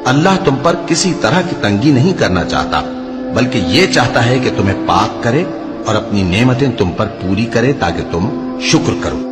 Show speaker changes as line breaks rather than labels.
अल्लाह तुम पर किसी तरह की तंगी नहीं करना चाहता, बल्कि ये चाहता है कि तुम्हें पाक करे और अपनी नेमतें तुम पर पूरी करे ताकि तुम शुक्र करो।